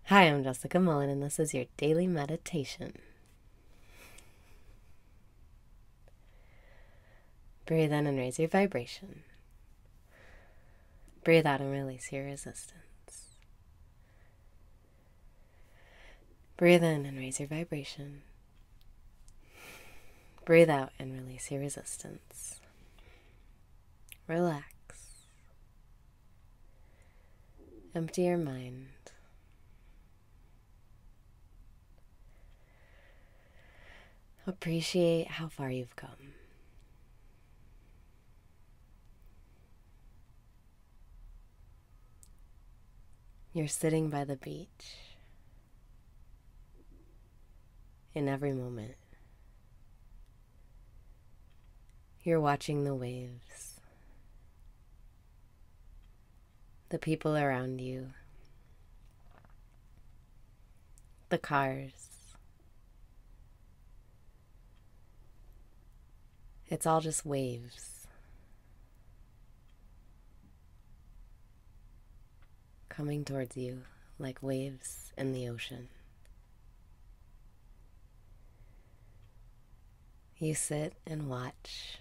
Hi, I'm Jessica Mullen, and this is your daily meditation. Breathe in and raise your vibration. Breathe out and release your resistance. Breathe in and raise your vibration. Breathe out and release your resistance. Relax. Empty your mind. Appreciate how far you've come. You're sitting by the beach. In every moment, you're watching the waves, the people around you, the cars. It's all just waves coming towards you like waves in the ocean. You sit and watch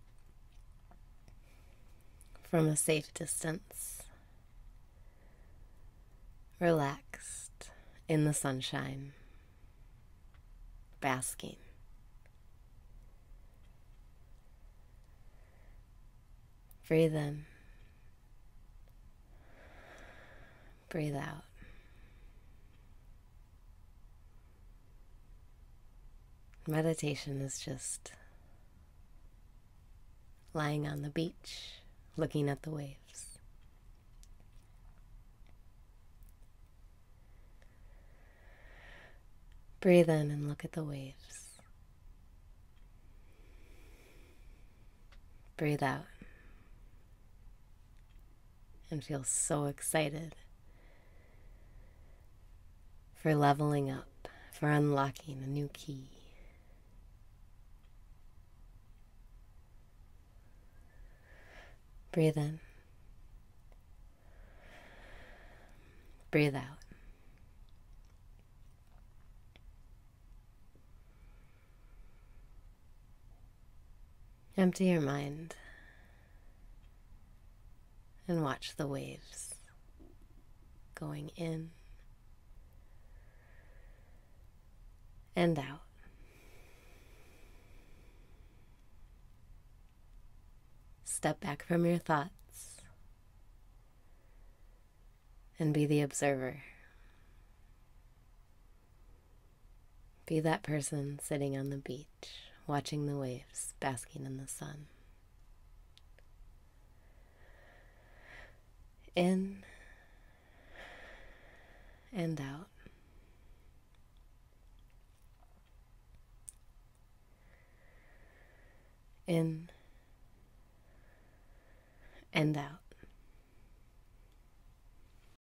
from a safe distance, relaxed in the sunshine, basking. Breathe in, breathe out. Meditation is just lying on the beach, looking at the waves. Breathe in and look at the waves. Breathe out and feel so excited for leveling up, for unlocking a new key. Breathe in. Breathe out. Empty your mind and watch the waves going in and out. Step back from your thoughts and be the observer. Be that person sitting on the beach, watching the waves, basking in the sun. In and out. In and out.